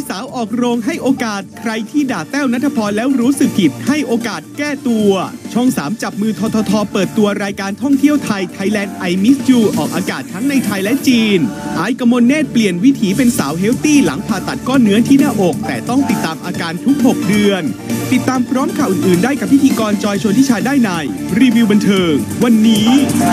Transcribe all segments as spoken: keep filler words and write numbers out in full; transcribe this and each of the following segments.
สาวออกโรงให้โอกาสใครที่ด่าแต้วณัฐพรแล้วรู้สึกผิดให้โอกาสแก้ตัวช่องสามจับมือทททเปิดตัวรายการท่องเที่ยวไทย Thailand I Miss You ออกอากาศทั้งในไทยและจีนไอ้กมลเนตรเปลี่ยนวิถีเป็นสาวเฮลตี้หลังผ่าตัดก้อนเนื้อที่หน้าอกแต่ต้องติดตามอาการทุกหกเดือนติดตามพร้อมข่าวอื่นๆได้กับพิธีกรจอยชลทิชาได้ในรีวิวบันเทิงวันนี้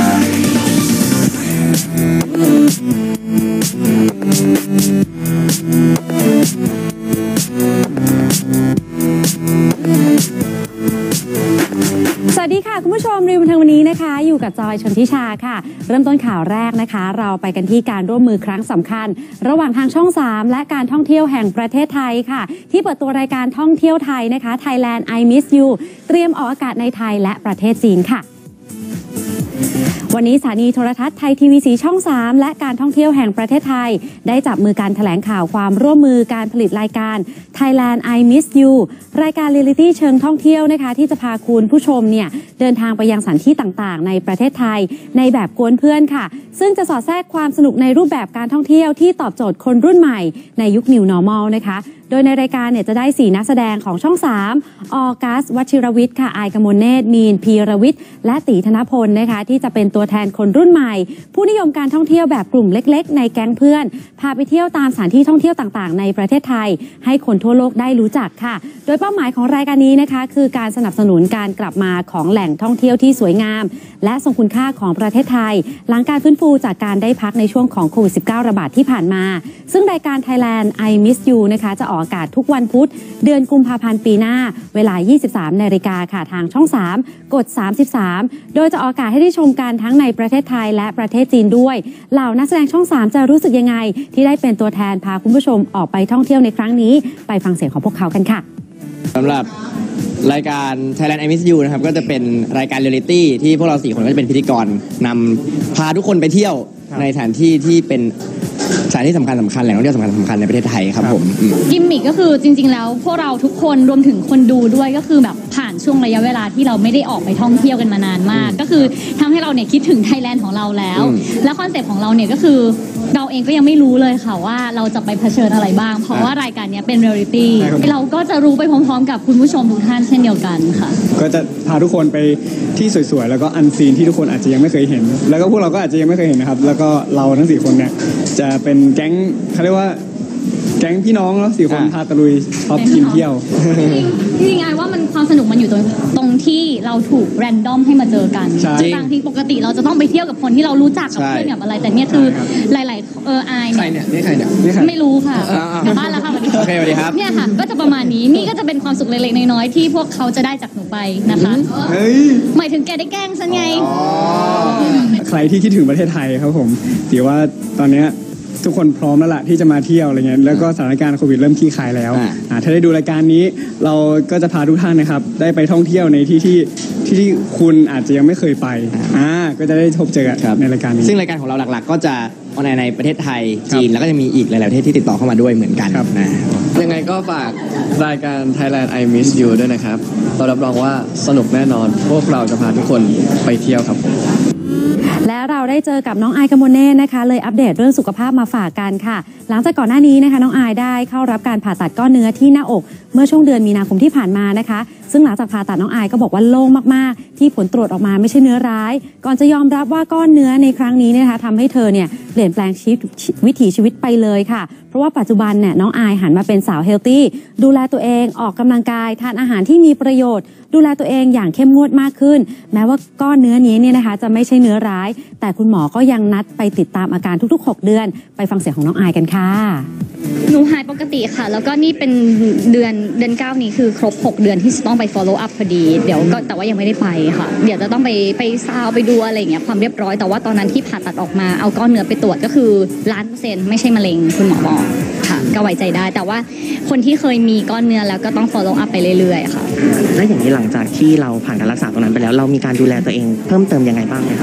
สวัสดีค่ะคุณผู้ชมรีวิวบันเทิงวันนี้นะคะอยู่กับจอยชลทิชาค่ะเริ่มต้นข่าวแรกนะคะเราไปกันที่การร่วมมือครั้งสำคัญระหว่างทางช่องสามและการท่องเที่ยวแห่งประเทศไทยค่ะที่เปิดตัวรายการท่องเที่ยวไทยนะคะ Thailand I Miss You เตรียมออกอากาศในไทยและประเทศจีนค่ะวันนี้สถานีโทรทัศน์ไทยทีวีสีช่องสามและการท่องเที่ยวแห่งประเทศไทยได้จับมือการแถลงข่าวความร่วมมือการผลิตรายการ Thailand I Miss You รายการเรียลลิตี้เชิงท่องเที่ยวนะคะที่จะพาคุณผู้ชมเนี่ยเดินทางไปยังสถานที่ต่างๆในประเทศไทยในแบบกวนเพื่อนค่ะซึ่งจะสอดแทรกความสนุกในรูปแบบการท่องเที่ยวที่ตอบโจทย์คนรุ่นใหม่ในยุค New Normal นะคะโดยในรายการเนี่ยจะได้สี่นักแสดงของช่องสามออกัส วชิรวิทย์ค่ะอายกมลเนตรมีนพีรวิทย์และตีธนพลนะคะที่จะเป็นตัวแทนคนรุ่นใหม่ผู้นิยมการท่องเที่ยวแบบกลุ่มเล็กๆในแก๊งเพื่อนพาไปเที่ยวตามสถานที่ท่องเที่ยวต่างๆในประเทศไทยให้คนทั่วโลกได้รู้จักค่ะโดยเป้าหมายของรายการนี้นะคะคือการสนับสนุนการกลับมาของแหล่งท่องเที่ยวที่สวยงามและทรงคุณค่าของประเทศไทยหลังการฟื้นฟูจากการได้พักในช่วงของโควิด สิบเก้า ระบาดที่ผ่านมาซึ่งรายการ Thailand I Miss You นะคะจะออกอากาศทุกวันพุธเดือนกุมภาพันธ์ปีหน้าเวลา ยี่สิบสาม นาฬิกาค่ะทางช่องสามกดสามสิบสามโดยจะออกอากาศให้ได้ชมกันทั้งในประเทศไทยและประเทศจีนด้วยเหล่านักแสดงช่องสามจะรู้สึกยังไงที่ได้เป็นตัวแทนพาคุณผู้ชมออกไปท่องเที่ยวในครั้งนี้ไปฟังเสียงของพวกเขากันค่ะสำหรับรายการ Thailand I Miss You นะครับก็จะเป็นรายการเรียลลิตี้ที่พวกเราสี่คนก็จะเป็นพิธีกรนำพาทุกคนไปเที่ยวในสถานที่ที่เป็นสถานที่สำคัญสำคัญแหล่งท่องเที่ยวสำคัญสำคัญในประเทศไทยครับผมกิมมิคก็คือจริงๆแล้วพวกเราทุกคนรวมถึงคนดูด้วยก็คือแบบผ่านช่วงระยะเวลาที่เราไม่ได้ออกไปท่องเที่ยวกันมานานมากก็คือทำให้เราเนี่ยคิดถึงไทยแลนด์ของเราแล้วและคอนเซ็ปต์ของเราเนี่ยก็คือเราเองก็ยังไม่รู้เลยค่ะว่าเราจะไปเผชิญอะไรบ้างเพราะว่ารายการนี้เป็นเรียลลิตี้เราก็จะรู้ไปพร้อมๆกับคุณผู้ชมทุกท่านเช่นเดียวกันค่ะก็จะพาทุกคนไปที่สวยๆแล้วก็อันซีนที่ทุกคนอาจจะยังไม่เคยเห็นแล้วก็พวกเราก็อาจจะยังไม่เคยเห็นนะครับแล้วก็เราทั้งสี่คนเนี่ยจะเป็นแก๊งเขาเรียกว่าแก๊งพี่น้องแล้วสี่คนพาตะลุยชอบกินเที่ยวจริงๆไอ้ว่ามันความสนุกมันอยู่ตรงตรงที่เราถูกแรนดอมให้มาเจอกันบางทีปกติเราจะต้องไปเที่ยวกับคนที่เรารู้จักกับเพื่อนกับอะไรแต่เนี่ยคือหลายๆเออไอใครเนี่ยนี่ใครเนี่ยไม่รู้ค่ะกลับบ้านแล้วค่ะวันนี้โอเคสวัสดีครับเนี่ยค่ะก็จะประมาณนี้นี่ก็จะเป็นความสุขเล็กๆน้อยๆที่พวกเขาจะได้จากหนูไปนะคะหมายถึงแกได้แกล้งฉันไงใครที่คิดถึงประเทศไทยครับผมถือว่าตอนนี้ทุกคนพร้อมแล้วล่ะที่จะมาเที่ยวอะไรเงี้ยแล้วก็สถานการณ์โควิดเริ่มคลี่คลายแล้วถ้าได้ดูรายการนี้เราก็จะพาทุกท่านนะครับได้ไปท่องเที่ยวในที่ที่ที่ที่คุณอาจจะยังไม่เคยไปอ่าก็จะได้พบเจอกันในรายการนี้ซึ่งรายการของเราหลักๆก็จะออนแอร์ในประเทศไทยจีนแล้วก็จะมีอีกหลายๆประเทศที่ติดต่อเข้ามาด้วยเหมือนกันนะยังไงก็ฝากรายการ Thailand I Miss You ด้วยนะครับเรารับรองว่าสนุกแน่นอนพวกเราจะพาทุกคนไปเที่ยวครับและเราได้เจอกับน้องอายกมลเนตรนะคะเลยอัปเดตเรื่องสุขภาพมาฝากกันค่ะหลังจากก่อนหน้านี้นะคะน้องอายได้เข้ารับการผ่าตัดก้อนเนื้อที่หน้าอกเมื่อช่วงเดือนมีนาคมที่ผ่านมานะคะซึ่งหลังจากผ่าตัดน้องอายก็บอกว่าโล่งมากๆที่ผลตรวจออกมาไม่ใช่เนื้อร้ายก่อนจะยอมรับว่าก้อนเนื้อในครั้งนี้นะคะทำให้เธอเนี่ยเปลี่ยนแปลงชีวิตวิถีชีวิตไปเลยค่ะเพราะว่าปัจจุบันเนี่ยน้องอายหันมาเป็นสาวเฮลตี้ดูแลตัวเองออกกำลังกายทานอาหารที่มีประโยชน์ดูแลตัวเองอย่างเข้มงวดมากขึ้นแม้ว่าก้อนเนื้อนี้เนี่ยนะคะจะไม่ใช่เนื้อร้ายแต่คุณหมอก็ยังนัดไปติดตามอาการทุกๆหกเดือนไปฟังเสียงของน้องอายกันค่ะหนูหายปกติค่ะแล้วก็นี่เป็นเดือนเดือนเก้านี้คือครบหกเดือนที่จะต้องไป follow up พอดีเดี๋ยวก็แต่ว่ายังไม่ได้ไปค่ะเดี๋ยวจะต้องไปไปซาวไปดูอะไรอย่างเงี้ยความเรียบร้อยแต่ว่าตอนนั้นที่ผ่าตัดออกมาเอาก้อนเนื้อไปตรวจก็คือล้านเปอร์เซ็นต์ไม่ใช่มะเร็งคุณหมอบอกค่ะก็ไว้ใจได้แต่ว่าคนที่เคยมีก้อนเนื้อแล้วก็ต้อง follow up ไปเรื่อยๆค่ะแล้วอย่างนี้หลังจากที่เราผ่านการรักษาตรงนั้นไปแล้วเรามีการดูแลตัวเองเพิ่มเติมยังไงบ้างไหมครับ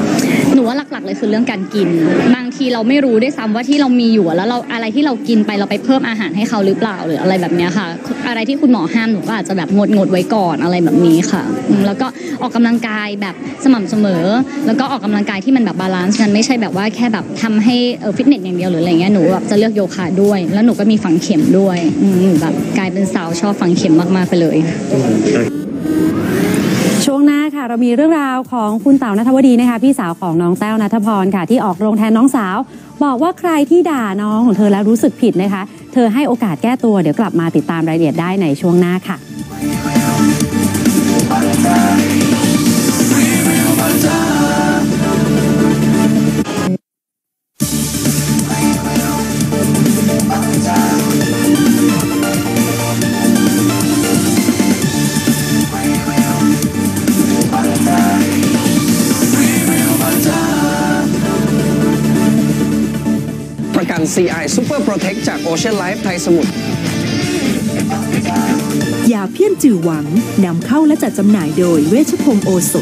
หนูว่าหลักๆเลยคือเรื่องการกินบางทีเราไม่รู้ด้วยซ้ำว่าที่เรามีอยู่แล้วเราอะไรที่เรากินไปเราไปเพิ่มอาหารให้เขาหรือเปล่าหรืออะไรแบบนี้ค่ะอะไรที่คุณหมอห้ามหนูก็อาจจะแบบงดงดไว้ก่อนอะไรแบบนี้ค่ะแล้วก็ออกกำลังกายแบบสม่ำเสมอแล้วก็ออกกำลังกายที่มันแบบบาลานซ์กันไม่ใช่แบบว่าแค่แบบทำให้เออฟิตเนสอย่างเดียวหรืออะไรเงี้ยหนูแบบจะเลือกโยคะด้วยแล้วหนูก็มีฝังเข็มด้วยหนูแบบกลายเป็นสาวชอบฝังเข็มมากๆไปเลยช่วงหน้าค่ะเรามีเรื่องราวของคุณเต๋าณัฐวดีนะคะพี่สาวของน้องแต้วณัฐพรค่ะที่ออกโรงแทนน้องสาวบอกว่าใครที่ด่าน้องของเธอแล้วรู้สึกผิดนะคะเธอให้โอกาสแก้ตัวเดี๋ยวกลับมาติดตามรายละเอียดได้ในช่วงหน้าค่ะประกัน ซี ไอ Super Protect จาก Ocean Life ไทยสมุทรยาเพี้ยนจือหวังนำเข้าและจัดจำหน่ายโดยเวชพงศ์โอสถ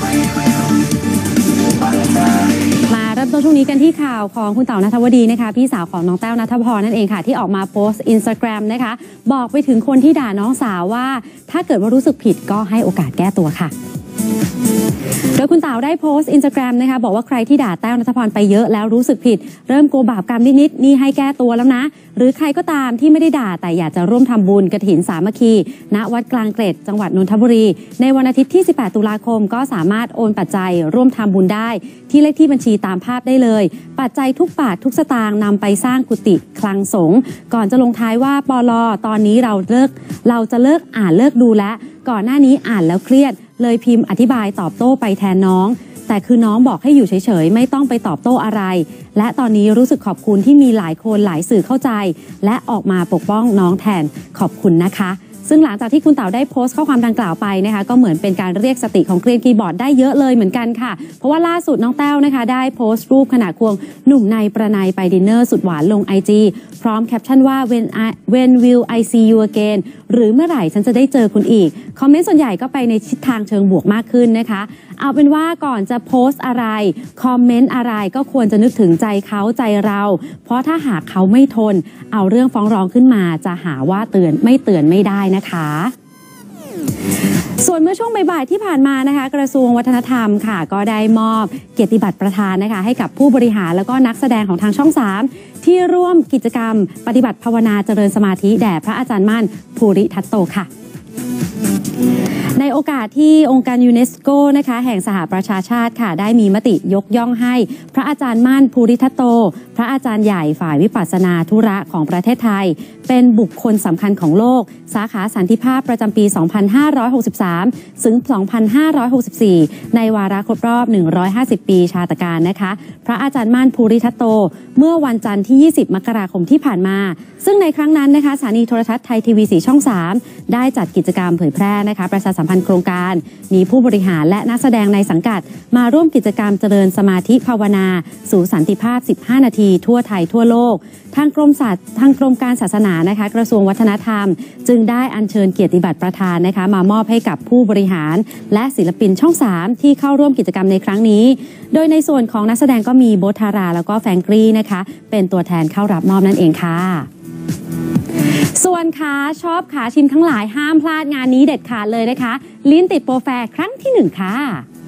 มาเริ่มต้นช่วงนี้กันที่ข่าวของคุณเต๋าณัฐวดีนะคะพี่สาวของน้องแต้วณัฐพรนั่นเองค่ะที่ออกมาโพสต์ Instagram นะคะบอกไปถึงคนที่ด่าน้องสาวว่าถ้าเกิดว่ารู้สึกผิดก็ให้โอกาสแก้ตัวค่ะโดยคุณเต๋าได้โพสต์ Instagram นะคะบอกว่าใครที่ด่าแต้วณัฐพรไปเยอะแล้วรู้สึกผิดเริ่มกลัวบาปกรรมนิดๆนี่ให้แก้ตัวแล้วนะหรือใครก็ตามที่ไม่ได้ด่าแต่อยากจะร่วมทำบุญกฐินสามัคคีณวัดกลางเกร็ดจังหวัดนนทบุรีในวันอาทิตย์ที่สิบแปดตุลาคมก็สามารถโอนปัจจัยร่วมทำบุญได้ที่เลขที่บัญชีตามภาพได้เลยปัจจัยทุกบาททุกสตางค์นำไปสร้างกุฏิคลังสงฆ์ก่อนจะลงท้ายว่าปลตอนนี้เราเลิกเราจะเลิกอ่านเลิกดูและก่อนหน้านี้อ่านแล้วเครียดเลยพิมพ์อธิบายตอบโต้ไปแทนน้องแต่คือน้องบอกให้อยู่เฉยๆไม่ต้องไปตอบโต้อะไรและตอนนี้รู้สึกขอบคุณที่มีหลายคนหลายสื่อเข้าใจและออกมาปกป้องน้องแทนขอบคุณนะคะซึ่งหลังจากที่คุณเต๋าได้โพสต์ข้อความดังกล่าวไปนะคะก็เหมือนเป็นการเรียกสติของเกรียนคีย์บอร์ดได้เยอะเลยเหมือนกันค่ะเพราะว่าล่าสุดน้องแต้วนะคะได้โพสต์รูปขณะควงหนุ่มในประนัยไปดินเนอร์สุดหวานลง ไอ จี พร้อมแคปชั่นว่า when I when will I see you again หรือเมื่อไหร่ฉันจะได้เจอคุณอีกคอมเมนต์ส่วนใหญ่ก็ไปในทิศทางเชิงบวกมากขึ้นนะคะเอาเป็นว่าก่อนจะโพสต์อะไรคอมเมนต์อะไรก็ควรจะนึกถึงใจเขาใจเราเพราะถ้าหากเขาไม่ทนเอาเรื่องฟ้องร้องขึ้นมาจะหาว่าเตือนไม่เตือนไม่ได้นะคะส่วนเมื่อช่วงบ่ายๆที่ผ่านมานะคะกระทรวงวัฒนธรรมค่ะก็ได้มอบเกียรติบัตรประธานนะคะให้กับผู้บริหารแล้วก็นักแสดงของทางช่องสามที่ร่วมกิจกรรมปฏิบัติภาวนาเจริญสมาธิแด่พระอาจารย์มั่นภูริทัตโตค่ะในโอกาสที่องค์การยูเนสโกนะคะแห่งสหประชาชาติค่ะได้มีมติยกย่องให้พระอาจารย์มั่นภูริทัตโตพระอาจารย์ใหญ่ฝ่ายวิปัสสนาธุระของประเทศไทยเป็นบุคคลสำคัญของโลกสาขาสันติภาพประจำปี สองพันห้าร้อยหกสิบสาม ถึง สองพันห้าร้อยหกสิบสี่ ในวาระครบรอบ หนึ่งร้อยห้าสิบ ปีชาตการนะคะพระอาจารย์มั่นภูริทัตโตเมื่อวันจันทร์ที่ ยี่สิบ มกราคมที่ผ่านมาซึ่งในครั้งนั้นนะคะสถานีโทรทัศน์ไทยทีวีสีช่องสามได้จัดกิจกรรมเผยแพร่นะคะประชาสัมพันธ์โครงการมีผู้บริหารและนักแสดงในสังกัดมาร่วมกิจกรรมเจริญสมาธิภาวนาสู่สันติภาพสิบห้านาทีทั่วไทยทั่วโลกทางกรมศาสตร์ทางกรมการศาสนานะคะกระทรวงวัฒนธรรมจึงได้อัญเชิญเกียรติบัตรประธานนะคะมามอบให้กับผู้บริหารและศิลปินช่องสามที่เข้าร่วมกิจกรรมในครั้งนี้โดยในส่วนของนักแสดงก็มีโบทธาราแล้วก็แฟรงกี้นะคะเป็นตัวแทนเข้ารับมอบนั่นเองค่ะส่วนขาชอบขาชิมทั้งหลายห้ามพลาดงานนี้เด็ดขาดเลยนะคะลิ้นติดโปรแฟร์ครั้งที่หนึ่งค่ะ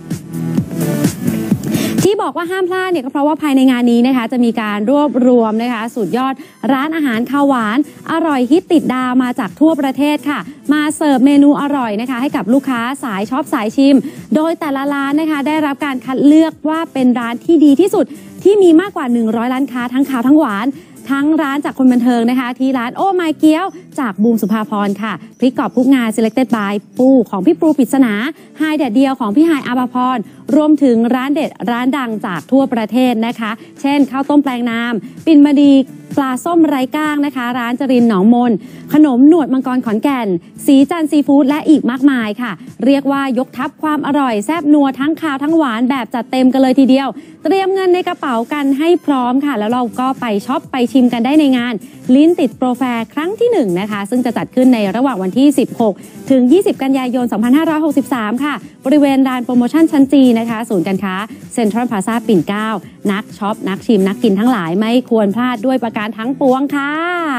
ที่บอกว่าห้ามพลาดเนี่ยก็เพราะว่าภายในงานนี้นะคะจะมีการรวบรวมนะคะสุดยอดร้านอาหารข้าวหวานอร่อยฮิตติดดาวมาจากทั่วประเทศค่ะมาเสิร์ฟเมนูอร่อยนะคะให้กับลูกค้าสายชอบสายชิมโดยแต่ละร้านนะคะได้รับการคัดเลือกว่าเป็นร้านที่ดีที่สุดที่มีมากกว่าหนึ่งร้อยร้านค้าทั้งขาวทั้งหวานทั้งร้านจากคนบันเทิงนะคะที่ร้านโอ้ไมเกี๊ยวจากบูมสุภาพรค่ะพริกกรอบพุกงา Selected by ปูของพี่ปูปริศนาไฮแดดเดียวของพี่ไฮอาภาพรรวมถึงร้านเด็ดร้านดังจากทั่วประเทศนะคะเช่นข้าวต้มแปลงน้ำปิ่นมาดีปลาส้มไร้ก้างนะคะร้านจรินหนองมนขนมหนวดมังกรขอนแก่นสีจันซีฟู้ดและอีกมากมายค่ะเรียกว่ายกทัพความอร่อยแซ่บนัวทั้งคาวทั้งหวานแบบจัดเต็มกันเลยทีเดียวเตรียมเงินในกระเป๋ากันให้พร้อมค่ะแล้วเราก็ไปช็อปไปชิมกันได้ในงานลิ้นติดโปรแฟร์ครั้งที่หนึ่งนะคะซึ่งจะจัดขึ้นในระหว่างวันที่สิบหกถึงยี่สิบกันยายนสองพันห้าร้อยหกสิบสามค่ะบริเวณลานโปรโมชั่นชั้นจีนะคะศูนย์การค้าเซ็นทรัลพลาซ่าปิ่นเกล้านักช็อปนักชิมนักกินทั้งหลายไม่ควรพลาดด้วยประการทั้งปวงค่ะ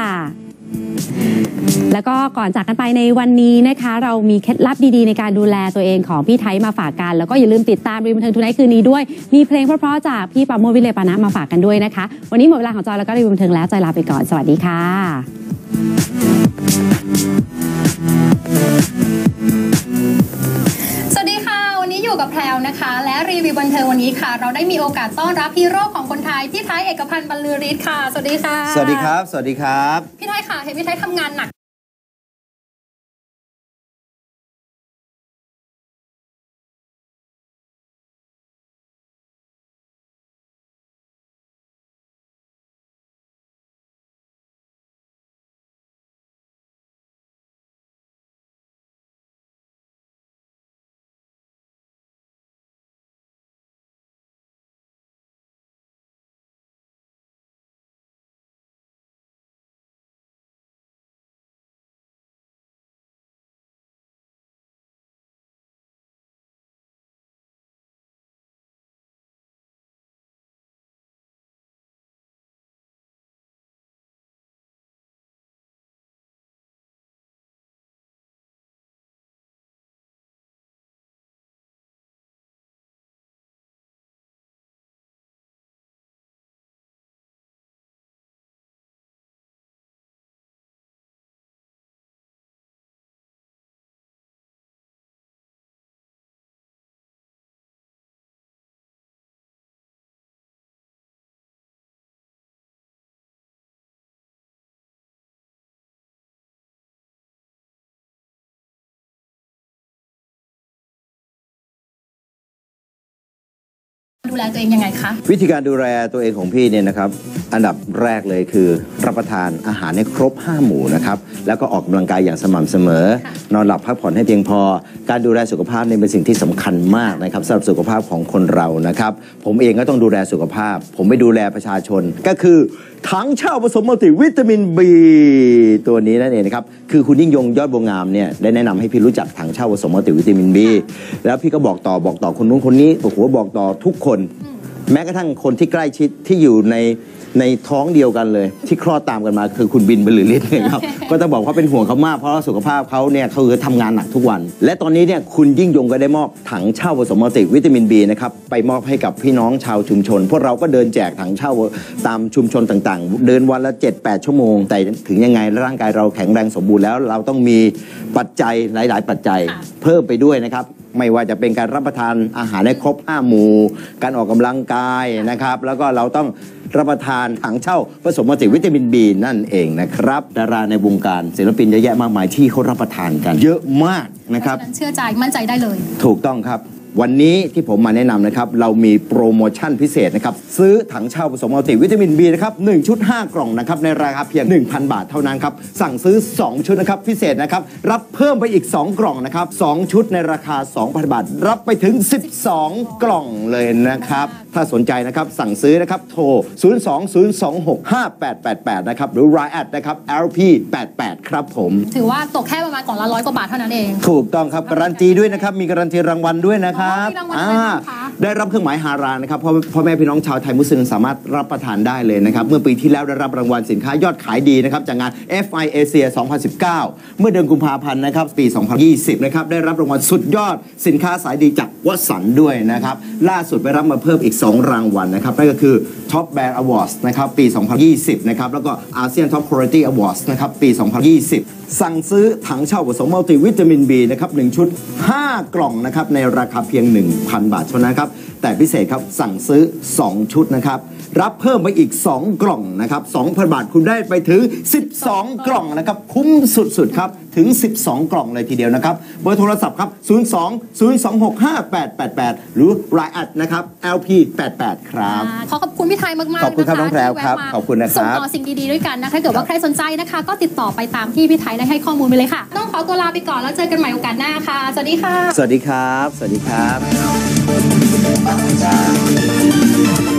แล้วก็ก่อนจากกันไปในวันนี้นะคะเรามีเคล็ดลับดีๆในการดูแลตัวเองของพี่ไทยมาฝากกันแล้วก็อย่าลืมติดตามรีวิวบันเทิงทูไนท์คืนนี้ด้วยมีเพลงเพราะๆจากพี่ปราโมช วิเลปานะมาฝากกันด้วยนะคะวันนี้หมดเวลาของจอยแล้วก็รีวิวบันเทิงแล้วจอยลาไปก่อนสวัสดีค่ะสวัสดีค่ะวันนี้อยู่กับแพรวนะคะและรีวิวบันเทิงวันนี้ค่ะเราได้มีโอกาสต้อนรับฮีโร่ของคนไทยพี่ไทยเอกพันธ์บรรลือฤทธิ์ค่ะสวัสดีค่ะสวัสดีครับสวัสดีครับพี่ไทยค่ะเห็นพี่ไทยทำงานหนักดูแลตัวเองยังไงคะวิธีการดูแลตัวเองของพี่เนี่ยนะครับอันดับแรกเลยคือรับประทานอาหารให้ครบห้าหมู่นะครับแล้วก็ออกกำลังกายอย่างสม่ำเสมอนอนหลับพักผ่อนให้เพียงพอการดูแลสุขภาพเนี่ยเป็นสิ่งที่สำคัญมากนะครับสำหรับสุขภาพของคนเรานะครับผมเองก็ต้องดูแลสุขภาพผมไม่ดูแลประชาชนก็คือถังเช่าผสมมัลติวิตามิน B ตัวนี้นั่นเองนะครับคือคุณยิ่งยงยอดบัวงามเนี่ยได้แนะนำให้พี่รู้จักถังเช่าผสมมัลติวิตามิน B แล้วพี่ก็บอกต่อบอกต่อคนนู้นคนนี้โอ้โหบอกต่อทุกคนแม้กระทั่งคนที่ใกล้ชิดที่อยู่ในในท้องเดียวกันเลยที่คลอดตามกันมาคือคุณบินบรรลือฤทธิ์นะครับ ก็ต้องบอกว่าเป็นห่วงเขามากเพราะสุขภาพเขาเนี่ยเขาคือทำงานหนักทุกวันและตอนนี้เนี่ยคุณยิ่งยงก็ได้มอบถังเช่าผสมมัลติวิตามิน B นะครับไปมอบให้กับพี่น้องชาวชุมชนพวกเราก็เดินแจกถังเช่าตามชุมชนต่างๆเดินวันละ เจ็ดแปด ชั่วโมงแต่ถึงยังไงร่างกายเราแข็งแรงสมบูรณ์แล้วเราต้องมีปัจจัยหลายๆปัจจัยเพิ่มไปด้วยนะครับไม่ว่าจะเป็นการรับประทานอาหารให้ครบห้าหมู่การออกกำลังกายนะครับแล้วก็เราต้องรับประทานถังเช่าผสมมัลติวิตามิน B นั่นเองนะครับดาราในวงการศิลปินเยอะแยะมากมายที่เขารับประทานกันเยอะมากนะครับเชื่อใจมั่นใจได้เลยถูกต้องครับวันนี้ที่ผมมาแนะนำนะครับเรามีโปรโมชั่นพิเศษนะครับซื้อถังเช่าผสมมัลติวิตามิน B นะครับหนึ่งชุดห้ากล่องนะครับในราคาเพียง หนึ่งพัน บาทเท่านั้นครับสั่งซื้อสองชุดนะครับพิเศษนะครับรับเพิ่มไปอีกสองกล่องนะครับสองชุดในราคา สองพัน บาทรับไปถึงสิบสองกล่องเลยนะครับถ้าสนใจนะครับสั่งซื้อนะครับโทรศูนย์ สอง ศูนย์ สอง หก ห้า แปด แปด แปดนะครับหรือ ไลน์ แอทนะครับ แอล พี แปด แปด ครับผมถือว่าตกแค่ประมาณกล่องละร้อยกว่าบาทเท่านั้นเองถูกต้องครับการันตีด้วยนะครับมีการันตีรางวัลด้วยนะครับได้รับเครื่องหมายฮาลาลนะครับพ่อพ่อแม่พี่น้องชาวไทยมุสลิมสามารถรับประทานได้เลยนะครับเมื่อปีที่แล้วได้รับรางวัลสินค้ายอดขายดีนะครับจากงาน เอฟ ไอ Asia สองพันสิบเก้าเมื่อเดือนกุมภาพันธ์นะครับปีสองพันยี่สิบนะครับได้รับรางวัลสุดยอดสินค้าสายดีจากวสันต์ด้วยนะครับล่าสุดไปรับมาเพิ่มอีกสองรางวัลนะครับนั่นก็คือ Top Brand Awards นะครับปีสองพันยี่สิบนะครับแล้วก็ ASEAN Top Quality Awards นะครับปีสองพันยี่สิบสั่งซื้อถังเช่าผสมมัลติวิตามิน B นะครับหนึ่งชุดห้ากล่องนะครับในราคาเพียง หนึ่งพัน บาทเท่านั้นครับแต่พิเศษครับสั่งซื้อสองชุดนะครับรับเพิ่มไปอีกสองกล่องนะครับ สองพัน บาทคุณได้ไปถึงสิบสองกล่องนะครับคุ้มสุดๆครับถึงสิบสองกล่องเลยทีเดียวนะครับเบอร์โทรศัพท์ครับศูนย์ สอง ศูนย์ สอง หก ห้า แปด แปด แปดหรือ ไลน์ แอทนะครับ แอล พี แปด แปด ครับขอขอบคุณพี่ไทยมากๆขอบคุณครับน้องแพรวครับขอบคุณนะครับส่งต่อสิ่งดีๆด้วยกันนะคะถ้าเกิดว่าใครสนใจนะคะก็ติดต่อไปตามที่พี่ไทยได้ให้ข้อมูลไปเลยค่ะต้องขอตัวลาไปก่อนแล้วเจอกันใหม่โอกาสหน้าค่ะสวัสดีค่ะสวัสดีครับสวัสดีครับ